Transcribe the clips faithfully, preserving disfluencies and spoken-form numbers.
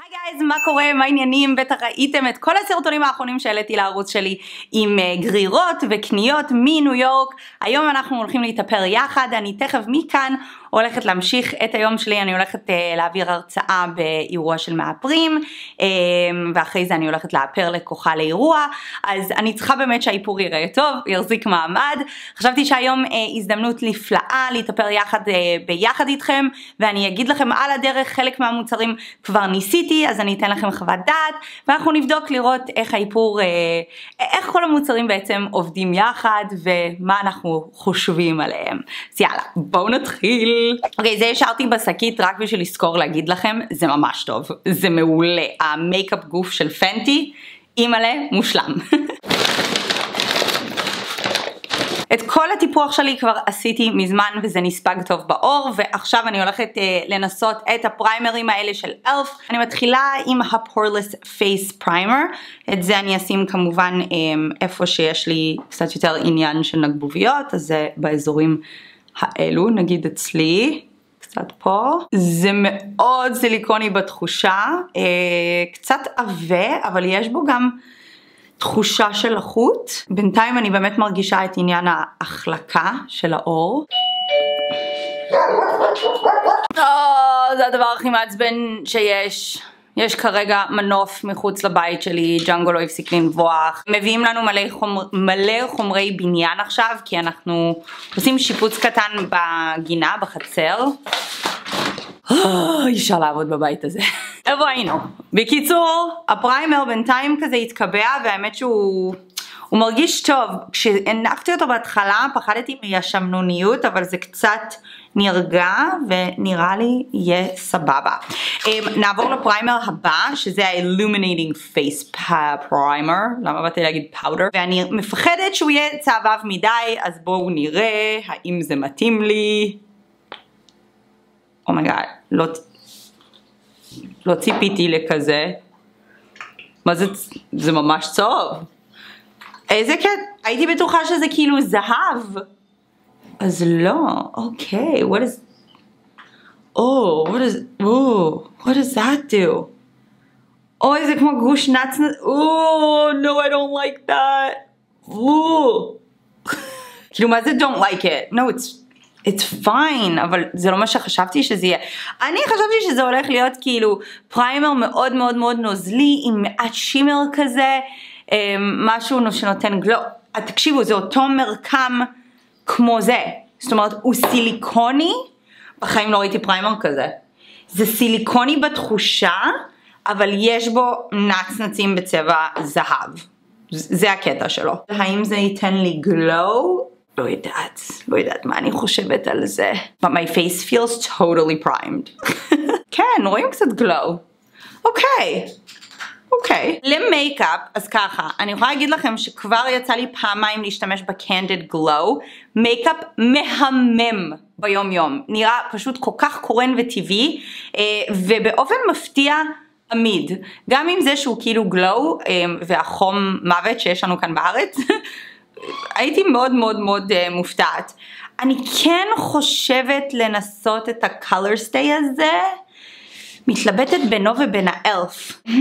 היי גייז, מה קורה? מה העניינים? בטח ראיתם את כל הסרטונים האחרונים שהעליתי לערוץ שלי עם גרירות וקניות מניו יורק. היום אנחנו הולכים להתאפר יחד, אני תכף מכאן הולכת להמשיך את היום שלי, אני הולכת uh, להעביר הרצאה באירוע של מאפרים, um, ואחרי זה אני הולכת לאפר לקוחה לאירוע, אז אני צריכה באמת שהאיפור יראה טוב, יחזיק מעמד. חשבתי שהיום uh, הזדמנות נפלאה להתאפר יחד uh, ביחד איתכם, ואני אגיד לכם על הדרך, חלק מהמוצרים כבר ניסיתי, אז אני אתן לכם חוות דעת, ואנחנו נבדוק לראות איך האיפור, uh, איך כל המוצרים בעצם עובדים יחד, ומה אנחנו חושבים עליהם. אז יאללה, בואו נתחיל. אוקיי, זה השארתי בשקית רק בשביל לזכור להגיד לכם, זה ממש טוב, זה מעולה. המייקאפ גוף של פנטי, אימאלה, מושלם. את כל הטיפוח שלי כבר עשיתי מזמן וזה נספג טוב באור, ועכשיו אני הולכת אה, לנסות את הפריימרים האלה של אלף. אני מתחילה עם ה-Poreless Face Primer, את זה אני אשים כמובן אה, איפה שיש לי קצת יותר עניין של נגבוביות, אז זה באזורים האלו, נגיד אצלי, קצת פה. זה מאוד סיליקוני בתחושה, אה, קצת עבה, אבל יש בו גם תחושה של החוט. בינתיים אני באמת מרגישה את עניין ההחלקה של האור. Oh, זה הדבר הכי מעצבן שיש. יש כרגע מנוף מחוץ לבית שלי, ג'אנגו לא הפסיק לנבוח. מביאים לנו מלא, חומר, מלא חומרי בניין עכשיו, כי אנחנו עושים שיפוץ קטן בגינה, בחצר. אי אפשר לעבוד בבית הזה. איפה היינו? בקיצור, הפריימר בינתיים כזה התקבע, והאמת שהוא הוא מרגיש טוב. כשהנפתי אותו בהתחלה פחדתי מהשמנוניות, אבל זה קצת נרגע ונראה לי יהיה סבבה. נעבור לפריימר הבא, שזה ה-Illuminating Face Primer. למה באתי להגיד פאודר? ואני מפחדת שהוא יהיה צהבהב מדי, אז בואו נראה האם זה מתאים לי. אומייגאד, לא, לא ציפיתי לכזה. מה זה? זה ממש צהוב. איזה קטע? הייתי בטוחה שזה כאילו זהב. אז לא, אוקיי, what is... Oh, what is... Oh, what does that do? אוי, זה כמו גוש נצנץ... Oh, no, I don't like that. Oh. כאילו, מה זה don't like it? No, it's... It's fine, אבל זה לא מה שחשבתי שזה יהיה. אני חשבתי שזה הולך להיות כאילו פריימר מאוד מאוד מאוד נוזלי, עם מעט שימר כזה, משהו שנותן גלו. תקשיבו, זה אותו מרקם כמו זה. זאת אומרת, הוא סיליקוני, בחיים לא ראיתי פריימר כזה. זה סיליקוני בתחושה, אבל יש בו נצנצים בצבע זהב. זה הקטע שלו. האם זה ייתן לי גלו? לא יודעת, לא יודעת מה אני חושבת על זה. But my face feels totally primed. כן, רואים קצת גלו. אוקיי. אוקיי. למייקאפ, אז ככה, אני יכולה להגיד לכם שכבר יצא לי פעמיים להשתמש ב-Candid Glow. מייקאפ מהמם ביום יום. נראה פשוט כל כך קורן וטבעי, ובאופן מפתיע עמיד. גם עם זה שהוא כאילו גלו, והחום מוות שיש לנו כאן בארץ, הייתי מאוד מאוד מאוד uh, מופתעת. אני כן חושבת לנסות את ה-color stay הזה. מתלבטת בינו ובין האלף. Hmm.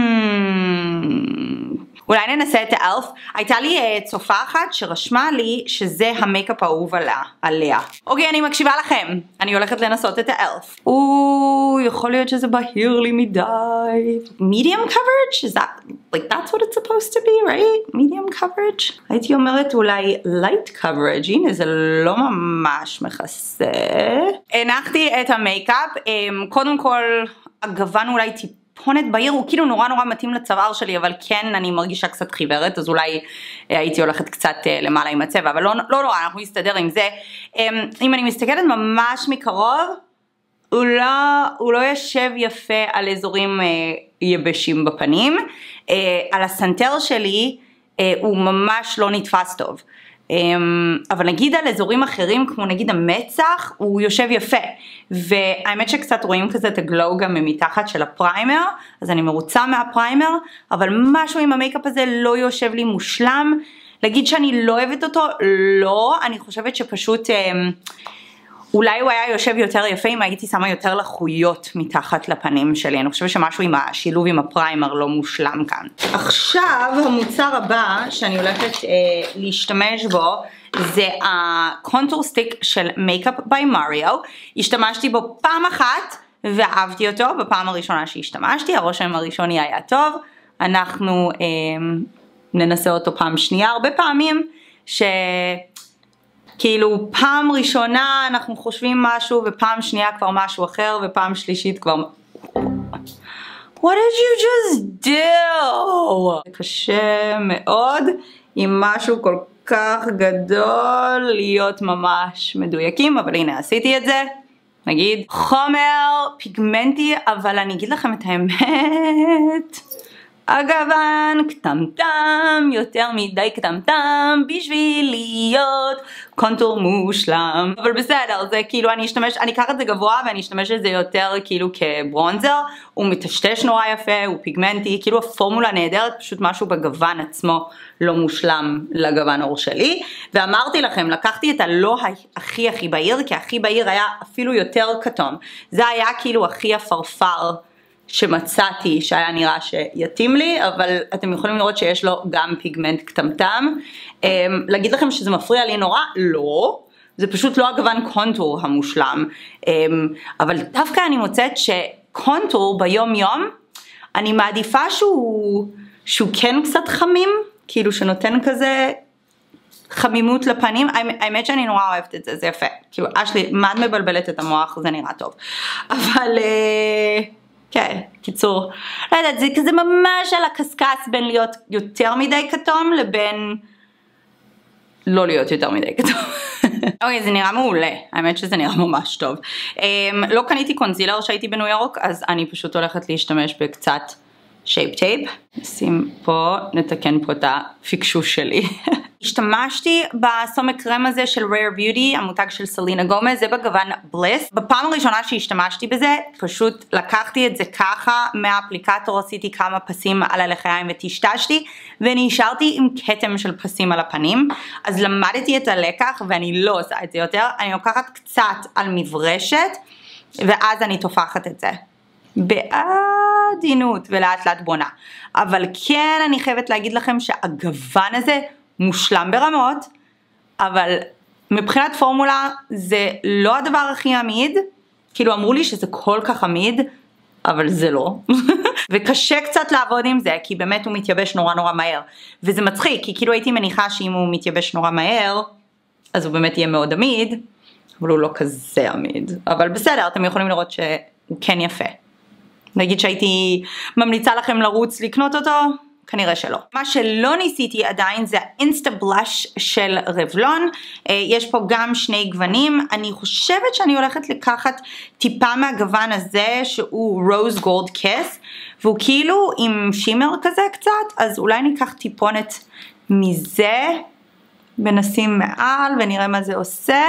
אולי ננסה את האלף. הייתה לי uh, צופה אחת שרשמה לי שזה המייקאפ האהוב עליה, עליה. אוקיי, אני מקשיבה לכם. אני הולכת לנסות את האלף. או, יכול להיות שזה בהיר לי מדי. Medium coverage? Is that, like that's what it's supposed to be, right? Medium coverage? הייתי אומרת אולי light coverage. הנה, זה לא ממש מכסה. הנחתי את המייקאפ. קודם כל, הגוון אולי טיפה. פונת בהיר, הוא כאילו נורא נורא מתאים לצוואר שלי, אבל כן אני מרגישה קצת חיוורת, אז אולי הייתי הולכת קצת למעלה עם הצבע, אבל לא לא, לא אנחנו נסתדר עם זה. אם אני מסתכלת ממש מקרוב, הוא לא, הוא לא יושב יפה על אזורים יבשים בפנים, על הסנטר שלי הוא ממש לא נתפס טוב. אבל נגיד על אזורים אחרים כמו נגיד המצח הוא יושב יפה, והאמת שקצת רואים כזה את הגלו גם מתחת של הפריימר, אז אני מרוצה מהפריימר, אבל משהו עם המייקאפ הזה לא יושב לי מושלם. להגיד שאני לא אוהבת אותו, לא, אני חושבת שפשוט אולי הוא היה יושב יותר יפה אם הייתי שמה יותר לחויות מתחת לפנים שלי. אני חושבת שמשהו עם השילוב עם הפריימר לא מושלם כאן. עכשיו המוצר הבא שאני הולכת אה, להשתמש בו זה הקונטור סטיק של מייקאפ ביי מריו. השתמשתי בו פעם אחת ואהבתי אותו בפעם הראשונה שהשתמשתי, הרושם הראשוני היה טוב. אנחנו אה, ננסה אותו פעם שנייה, הרבה פעמים ש... כאילו פעם ראשונה אנחנו חושבים משהו ופעם שנייה כבר משהו אחר ופעם שלישית כבר... What did you just do? זה קשה מאוד עם משהו כל כך גדול להיות ממש מדויקים, אבל הנה עשיתי את זה. נגיד חומר פיגמנטי, אבל אני אגיד לכם את האמת, הגוון קטמטם, יותר מדי קטמטם בשביל להיות קונטור מושלם, אבל בסדר, זה כאילו אני אשתמש, אני אקח את זה גבוה ואני אשתמש את זה יותר כאילו כברונזר. הוא מטשטש נורא יפה, הוא פיגמנטי, כאילו הפורמולה נהדרת, פשוט משהו בגוון עצמו לא מושלם לגוון עור שלי. ואמרתי לכם, לקחתי את הלא הכי הכי בהיר, כי הכי בהיר היה אפילו יותר כתום, זה היה כאילו הכי הפרפר שמצאתי שהיה נראה שיתאים לי, אבל אתם יכולים לראות שיש לו גם פיגמנט קטמטם. להגיד לכם שזה מפריע לי נורא? לא, זה פשוט לא הגוון קונטור המושלם, אבל דווקא אני מוצאת שקונטור ביום יום אני מעדיפה שהוא, שהוא כן קצת חמים, כאילו שנותן כזה חמימות לפנים. האמת שאני נורא אוהבת את זה, זה יפה, כאילו אשלי, מה את מבלבלת את המוח, זה נראה טוב, אבל כן, קיצור, לא יודעת, זה כזה ממש על הקסקס בין להיות יותר מדי כתום לבין לא להיות יותר מדי כתום. אוקיי, זה נראה מעולה, האמת שזה נראה ממש טוב. לא קניתי קונסילר שהייתי בניו יורק, אז אני פשוט הולכת להשתמש בקצת שייפ טייפ. נשים פה, נתקן פה את הפיקשוש שלי. השתמשתי בסומק קרם הזה של Rare Beauty, המותג של סלינה גומז, זה בגוון בליס. בפעם הראשונה שהשתמשתי בזה, פשוט לקחתי את זה ככה מהאפליקטור, עשיתי כמה פסים על הלחיים וטשטשתי, ונשארתי עם כתם של פסים על הפנים. אז למדתי את הלקח ואני לא עושה את זה יותר, אני לוקחת קצת על מברשת, ואז אני תופחת את זה. בעדינות ולאט לאט בונה. אבל כן אני חייבת להגיד לכם שהגוון הזה מושלם ברמות, אבל מבחינת פורמולה זה לא הדבר הכי עמיד, כאילו אמרו לי שזה כל כך עמיד, אבל זה לא. וקשה קצת לעבוד עם זה, כי באמת הוא מתייבש נורא נורא מהר. וזה מצחיק, כי כאילו הייתי מניחה שאם הוא מתייבש נורא מהר, אז הוא באמת יהיה מאוד עמיד, אבל הוא לא כזה עמיד. אבל בסדר, אתם יכולים לראות שהוא כן יפה. נגיד שהייתי ממליצה לכם לרוץ לקנות אותו, כנראה שלא. מה שלא ניסיתי עדיין זה האינסטה בלאש של רבלון. יש פה גם שני גוונים. אני חושבת שאני הולכת לקחת טיפה מהגוון הזה שהוא רוז גולד קס, והוא כאילו עם שימר כזה קצת, אז אולי ניקח טיפונת מזה ונשים מעל ונראה מה זה עושה.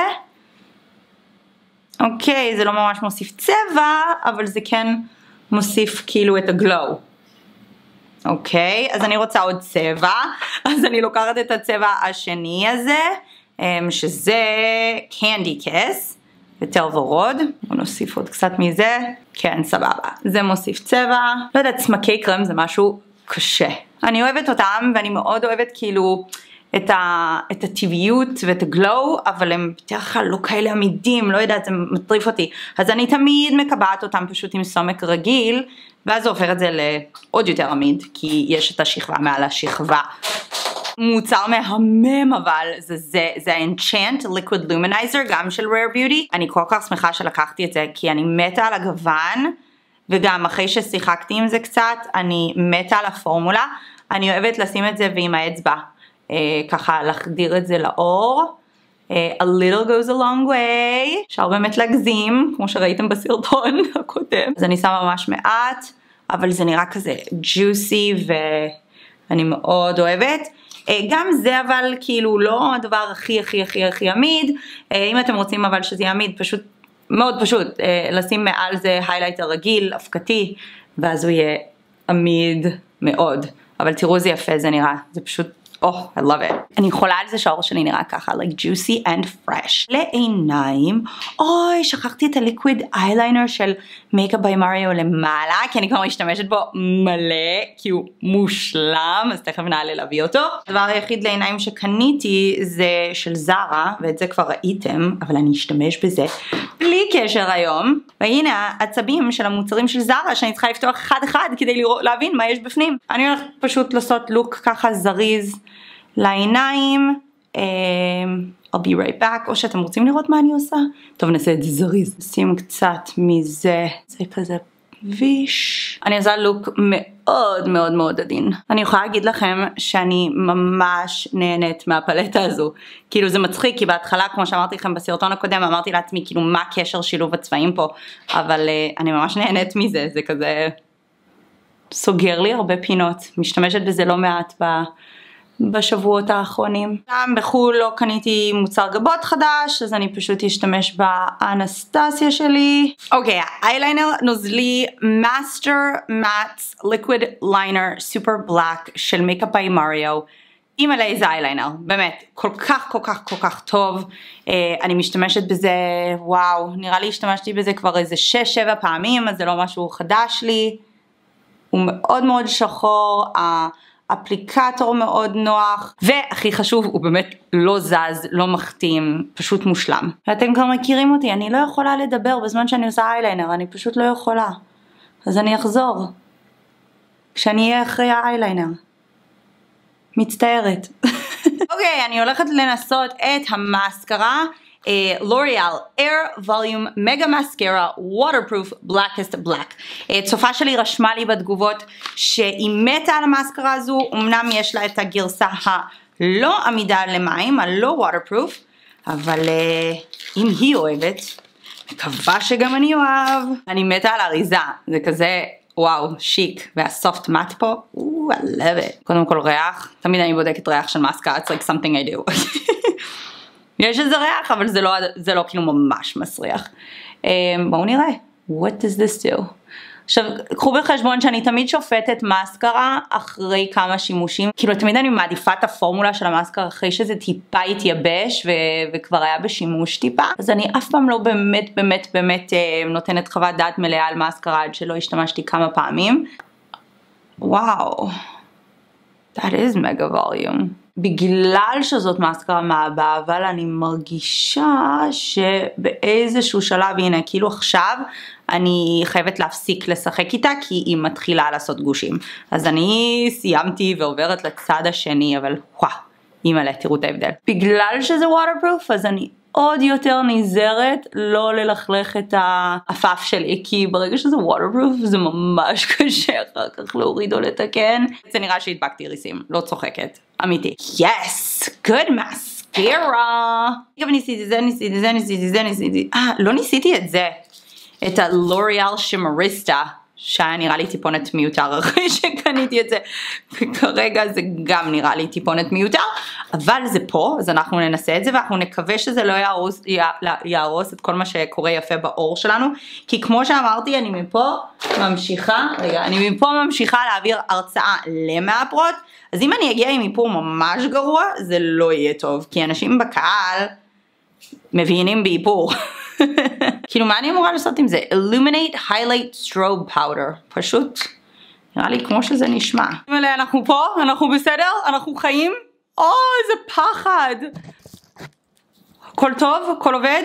אוקיי, זה לא ממש מוסיף צבע, אבל זה כן מוסיף כאילו את הגלו. אוקיי, אז אני רוצה עוד צבע, אז אני לוקחת את הצבע השני הזה, שזה קנדי קס, יותר ורוד. בוא נוסיף עוד קצת מזה, כן סבבה, זה מוסיף צבע. לא יודעת, צמקי קרם זה משהו קשה. אני אוהבת אותם ואני מאוד אוהבת כאילו את, ה, את הטבעיות ואת הגלו, אבל הם בדרך כלל לא כאלה עמידים, לא יודעת, זה מטריף אותי. אז אני תמיד מקבעת אותם פשוט עם סומק רגיל, ואז זה הופך את זה לעוד יותר עמיד, כי יש את השכבה מעל השכבה. מוצר מהמם אבל, זה זה, זה ה-Enchant Liquid Luminizer, גם של Rare Beauty. אני כל כך שמחה שלקחתי את זה, כי אני מתה על הגוון, וגם אחרי ששיחקתי עם זה קצת, אני מתה על הפורמולה. אני אוהבת לשים את זה ועם האצבע. ככה להחדיר את זה לאור. A little goes a long way. אפשר באמת להגזים, כמו שראיתם בסרטון הקודם. אז אני שמה ממש מעט, אבל זה נראה כזה juicy ואני מאוד אוהבת. גם זה אבל כאילו לא הדבר הכי הכי הכי הכי עמיד. אם אתם רוצים אבל שזה יעמיד, פשוט מאוד פשוט לשים מעל זה highlighter רגיל, אבקתי, ואז הוא יהיה עמיד מאוד. אבל תראו זה יפה זה נראה, זה פשוט Oh, I love it. אני חולה על זה שהאור שלי נראה ככה, like juicy and fresh. לעיניים, אוי, שכחתי את הליקוויד אייליינר של מייקאפ ביי מריו למעלה, כי אני כבר משתמשת בו מלא, כי הוא מושלם, אז תכף נעלה להביא אותו. הדבר היחיד לעיניים שקניתי זה של זרה, ואת זה כבר ראיתם, אבל אני אשתמש בזה בלי קשר היום. והנה העצבים של המוצרים של זרה, שאני צריכה לפתוח אחד אחד כדי לראות, להבין מה יש בפנים. אני הולכת פשוט לעשות לוק ככה זריז לעיניים. um, I'll be right back, או שאתם רוצים לראות מה אני עושה? טוב, נעשה את זה זריז. נשים קצת מזה, זה כזה ויש. אני עושה לוק מאוד מאוד מאוד עדין. אני יכולה להגיד לכם שאני ממש נהנית מהפלטה הזו. כאילו זה מצחיק, כי בהתחלה, כמו שאמרתי לכם בסרטון הקודם, אמרתי לעצמי כאילו מה קשר שילוב הצבעים פה, אבל uh, אני ממש נהנית מזה, זה כזה סוגר לי הרבה פינות, משתמשת בזה לא מעט ב... בשבועות האחרונים. גם בחול לא קניתי מוצר גבות חדש, אז אני פשוט אשתמש באנסטסיה שלי. אוקיי, האייליינר נוזלי Master Matte Liquid Liner Super Black של מייקאפ ביי מריו. אימא'לה איזה אייליינר, באמת, כל כך כל כך כל כך טוב. uh, אני משתמשת בזה, וואו, נראה לי השתמשתי בזה כבר איזה שש שבע פעמים, אז זה לא משהו חדש לי. הוא מאוד מאוד שחור, האפליקטור מאוד נוח, והכי חשוב, הוא באמת לא זז, לא מחתים, פשוט מושלם. ואתם כבר מכירים אותי, אני לא יכולה לדבר בזמן שאני עושה אייליינר, אני פשוט לא יכולה. אז אני אחזור, כשאני אהיה אחרי האייליינר. מצטערת. אוקיי, אני הולכת לנסות את המאסקרה, לוריאל Air Volume Mega Mascara Waterproof Blackest Black. צופה שלי רשמה לי בתגובות שהיא מתה על המאסקרה הזו, אמנם יש לה את הגרסה הלא עמידה למים, הלא waterproof, אבל אם היא אוהבת, מקווה שגם אני אוהב. אני מתה על האריזה, זה כזה וואו, שיק, והסופט מאט פה, ooh, I love it. קודם כל ריח, תמיד אני בודקת ריח של מאסקרה, it's like something I do. יש איזה ריח, אבל זה לא, זה לא כאילו ממש מסריח. בואו נראה, what does this do? עכשיו, קחו בחשבון שאני תמיד שופטת מאסקרה אחרי כמה שימושים, כאילו תמיד אני מעדיפה את הפורמולה של המאסקרה אחרי שזה טיפה התייבש ו- וכבר היה בשימוש טיפה, אז אני אף פעם לא באמת באמת באמת אה, נותנת חוות דעת מלאה על מאסקרה עד שלא השתמשתי כמה פעמים. וואו, that is mega volume. בגלל שזאת מאסקרה מהבא, אבל אני מרגישה שבאיזשהו שלב, הנה כאילו עכשיו, אני חייבת להפסיק לשחק איתה, כי היא מתחילה לעשות גושים. אז אני סיימתי ועוברת לצד השני, אבל וואו, אימא'לה, תראו את ההבדל. בגלל שזה waterproof, אז אני עוד יותר נזהרת לא ללכלך את האפף שלי, כי ברגע שזה waterproof זה ממש קשה אחר כך להוריד או לתקן. זה נראה שהדבקתי ריסים, לא צוחקת, אמיתי. Yes, good mascara. גם ניסיתי זה, ניסיתי זה, ניסיתי זה, ניסיתי, אה, לא ניסיתי את זה. את הלוריאל שימריסטה, שהיה נראה לי טיפונת מיותר אחרי שקניתי את זה, וכרגע זה גם נראה לי טיפונת מיותר, אבל זה פה, אז אנחנו ננסה את זה, ואנחנו נקווה שזה לא יהרוס, יהרוס את כל מה שקורה יפה באור שלנו, כי כמו שאמרתי, אני מפה ממשיכה, רגע, אני מפה ממשיכה להעביר הרצאה למאפרות, אז אם אני אגיע עם איפור ממש גרוע, זה לא יהיה טוב, כי אנשים בקהל מבינים באיפור. כאילו מה אני אמורה לעשות עם זה? Illuminate Highlight Strobe Powder. פשוט נראה לי כמו שזה נשמע. אנחנו פה, אנחנו בסדר, אנחנו חיים. או, איזה פחד. הכל טוב? הכל עובד?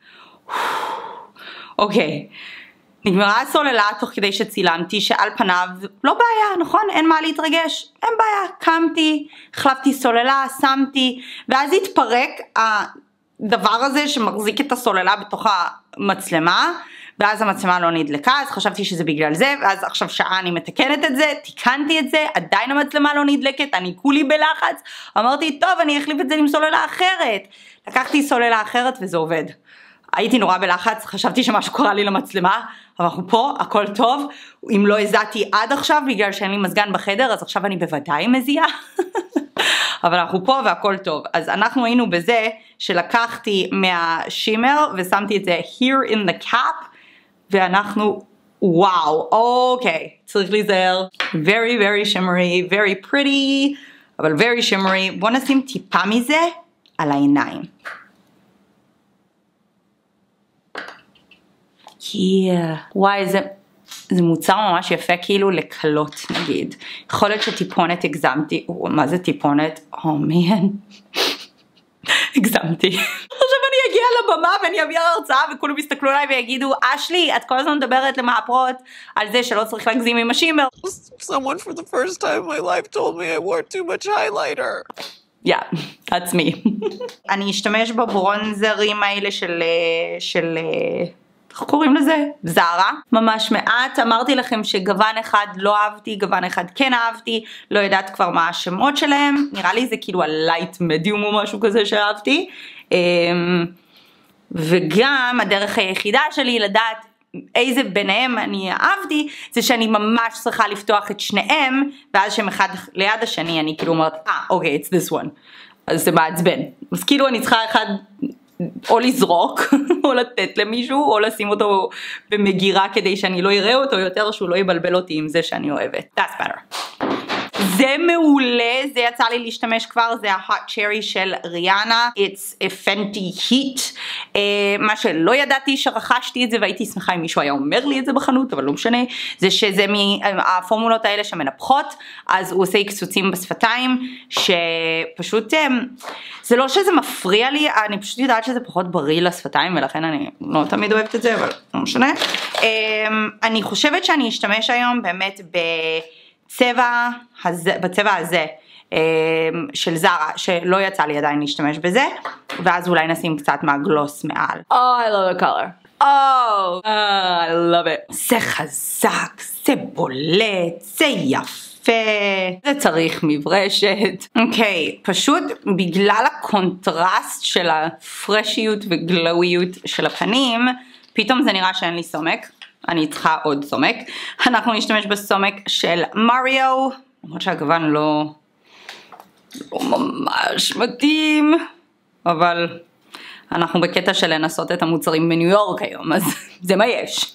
אוקיי. נגמרה הסוללה תוך כדי שצילמתי, שעל פניו לא בעיה, נכון? אין מה להתרגש. אין בעיה. קמתי, החלפתי סוללה, שמתי, ואז התפרק הדבר הזה שמחזיק את הסוללה בתוך המצלמה, ואז המצלמה לא נדלקה, אז חשבתי שזה בגלל זה, ואז עכשיו שעה אני מתקנת את זה, תיקנתי את זה, עדיין המצלמה לא נדלקת, אני כולי בלחץ, אמרתי טוב אני אחליף את זה עם סוללה אחרת, לקחתי סוללה אחרת וזה עובד. הייתי נורא בלחץ, חשבתי שמשהו קרה לי למצלמה, אבל אנחנו פה, הכל טוב, אם לא הזעתי עד עכשיו בגלל שאין לי מזגן בחדר, אז עכשיו אני בוודאי מזיעה. אבל אנחנו פה והכל טוב. אז אנחנו היינו בזה שלקחתי מהשימר ושמתי את זה here in the cap, ואנחנו, וואו, אוקיי, צריך להיזהר. Very very shimmery, very pretty. אבל very shimmery. בוא נשים טיפה מזה על העיניים. Yeah. וואי, זה, זה מוצר ממש יפה כאילו לקלות נגיד. יכול להיות שטיפונת הגזמתי. מה זה טיפונת? Oh man. הגזמתי. עכשיו אני אגיע לבמה ואני אביא הרצאה וכולם יסתכלו עליי ויגידו, אשלי, את כל הזמן מדברת למאפרות על זה שלא צריך להגזים עם השימר. Someone for the first time in my life told me I wore too much highlighter. Yeah, that's me. אני אשתמש בברונזרים האלה של, של, איך קוראים לזה? זרה. ממש מעט. אמרתי לכם שגוון אחד לא אהבתי, גוון אחד כן אהבתי, לא יודעת כבר מה השמות שלהם. נראה לי זה כאילו הלייט מדיום או משהו כזה שאהבתי. וגם הדרך היחידה שלי לדעת איזה ביניהם אני אהבתי, זה שאני ממש צריכה לפתוח את שניהם, ואז שהם אחד ליד השני, אני כאילו אומרת, אה, אוקיי, it's this one. אז זה מעצבן. אז כאילו אני צריכה אחד, או לזרוק, או לתת למישהו, או לשים אותו במגירה כדי שאני לא אראה אותו יותר, שהוא לא יבלבל אותי עם זה שאני אוהבת. That's better. זה מעולה, זה יצא לי להשתמש כבר, זה ה-Hot Cherry של ריאנה, It's a Fenty Heat, uh, מה שלא ידעתי שרכשתי את זה והייתי שמחה אם מישהו היה אומר לי את זה בחנות, אבל לא משנה, זה שזה מהפורמולות האלה שמנפחות, אז הוא עושה קצוצים בשפתיים, שפשוט, זה לא שזה מפריע לי, אני פשוט יודעת שזה פחות בריא לשפתיים, ולכן אני לא תמיד אוהבת את זה, אבל לא משנה. Uh, אני חושבת שאני אשתמש היום באמת ב... צבע הזה, בצבע הזה של זרה, שלא יצא לי עדיין להשתמש בזה, ואז אולי נשים קצת מהגלוס מעל. Oh, I love the color. Oh, uh, I love it. זה חזק, זה בולט, זה יפה. זה צריך מברשת. אוקיי, okay, פשוט בגלל הקונטרסט של הפרשיות וגלואיות של הפנים, פתאום זה נראה שאין לי סומק. אני צריכה עוד סומק. אנחנו נשתמש בסומק של מריו, למרות שהגוון לא, לא ממש מתאים, אבל אנחנו בקטע של לנסות את המוצרים בניו יורק היום, אז זה מה יש.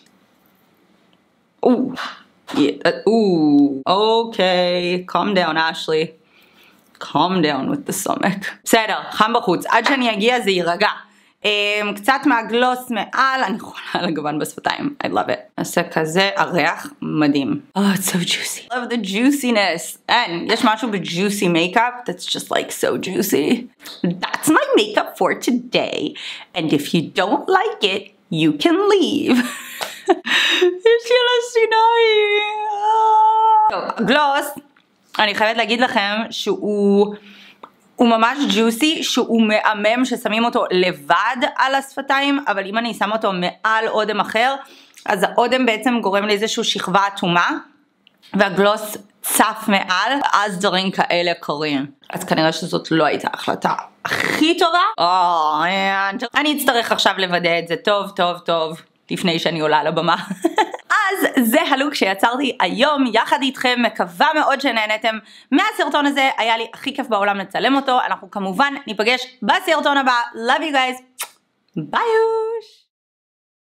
אוקיי, calm down Ashley, calm down with the סומק. בסדר, חם בחוץ, עד שאני אגיע זה יירגע. Um, קצת מהגלוס מעל, אני יכולה לגוון בשפתיים, I love it. עושה כזה, הריח מדהים. Oh, it's so juicy. I love the juiciness. אין, יש משהו ב-juicy makeup that's just like so juicy. That's my makeup for today. And if you don't like it, you can leave. יש לי על השיניים. טוב, גלוס, אני חייבת להגיד לכם שהוא... הוא ממש ג'וסי, שהוא מהמם ששמים אותו לבד על השפתיים, אבל אם אני שם אותו מעל אודם אחר, אז האודם בעצם גורם לאיזושהי שכבה אטומה, והגלוס צף מעל, אז דברים כאלה קורים. אז כנראה שזאת לא הייתה החלטה הכי טובה. Oh, אני אצטרך עכשיו לוודא את זה טוב טוב טוב, לפני שאני עולה לבמה. אז זה הלוק שיצרתי היום יחד איתכם, מקווה מאוד שנהנתם מהסרטון הזה, היה לי הכי כיף בעולם לצלם אותו, אנחנו כמובן ניפגש בסרטון הבא, love you guys, ביי.